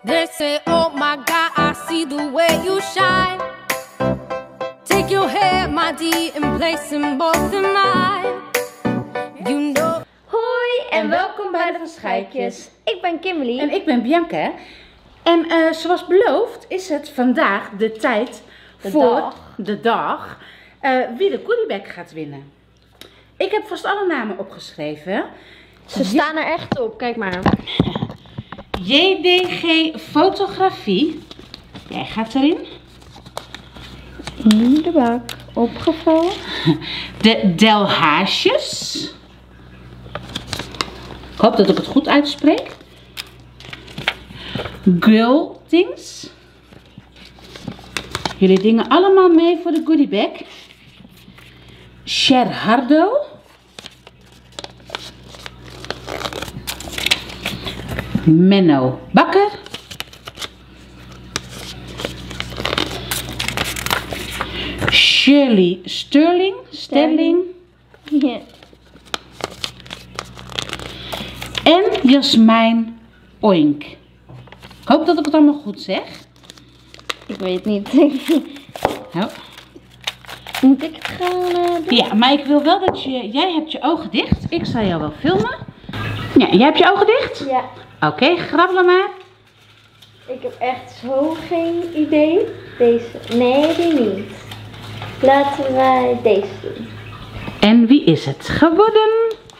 They say, oh my God, I see the way you shine. Take your hand, my dear, and place them both in mine. You know. Hoi en welkom bij de Van Schaikjes. Ik ben Kimberly. En ik ben Bianca. En zoals beloofd is het vandaag de tijd voor de dag wie de goodiebag gaat winnen. Ik heb vast alle namen opgeschreven. Ze staan er echt op, kijk maar. JDG Fotografie. Jij gaat erin. In de bak. Opgevallen. De Delhaasjes. Ik hoop dat ik het goed uitspreek. Gultings. Jullie dingen allemaal mee voor de goodiebag. Gerhardo. Menno Bakker. Shirley Sterling. Ja. En Jasmijn Oink. Ik hoop dat ik het allemaal goed zeg. Ik weet het niet. Nou. Moet ik het gaan doen? Ja, maar ik wil wel dat jij hebt je ogen dicht. Ik zal jou wel filmen. Ja, jij hebt je ogen dicht? Ja. Oké, grabbelen maar. Ik heb echt zo geen idee. Deze. Nee, die niet. Laten wij deze doen. En wie is het geworden?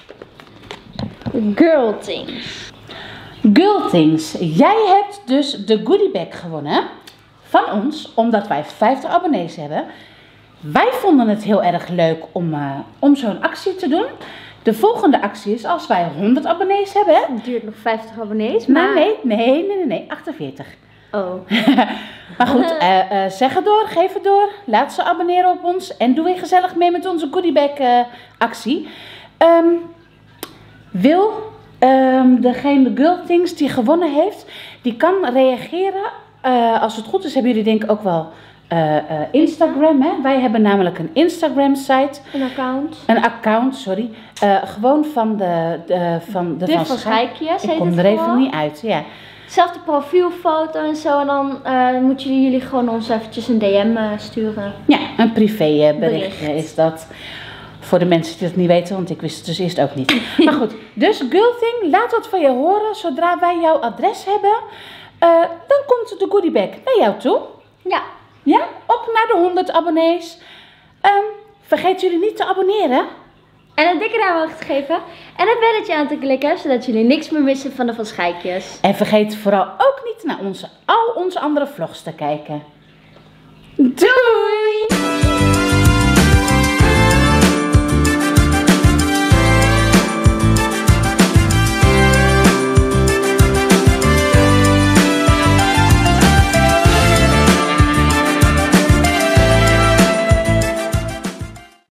Girltings. Gultings, jij hebt dus de goodiebag gewonnen van ons, omdat wij 50 abonnees hebben. Wij vonden het heel erg leuk om zo'n actie te doen. De volgende actie is als wij 100 abonnees hebben. Het duurt nog 50 abonnees, maar... Nee, 48. Oh. Maar goed, zeg het door, geef het door. Laat ze abonneren op ons en doe weer gezellig mee met onze goodiebag actie. Wil degene Gultings die gewonnen heeft, die kan reageren. Als het goed is, hebben jullie denk ik ook wel Instagram. Hè? Wij hebben namelijk een Instagram site. Een account, sorry. Gewoon van de Van Schaikjes. Ik kom er even niet uit, ja. Zelfde profielfoto en zo. En dan moeten jullie gewoon ons eventjes een DM sturen. Ja, een privéberichtje is dat. Voor de mensen die dat niet weten, want ik wist het dus eerst ook niet. Maar goed, dus Gulting, laat wat van je horen. Zodra wij jouw adres hebben, dan komt de goodiebag naar jou toe. Ja. Ja, op naar de 100 abonnees. Vergeet jullie niet te abonneren. En een dikke duim omhoog te geven. En een belletje aan te klikken, zodat jullie niks meer missen van de Van Schaikjes. En vergeet vooral ook niet naar al onze andere vlogs te kijken. Doei!